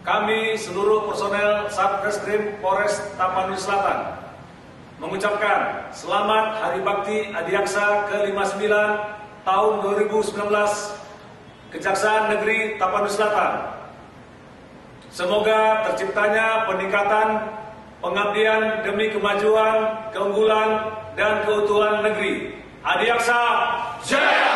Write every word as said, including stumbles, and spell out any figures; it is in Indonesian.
kami seluruh personel Satreskrim Polres Tapanuli Selatan mengucapkan selamat Hari Bakti Adiaksa ke lima puluh sembilan tahun dua ribu sembilan belas Kejaksaan Negeri Tapanuli Selatan. Semoga terciptanya peningkatan pengabdian demi kemajuan, keunggulan, dan keutuhan negeri. Adiaksa Jaya!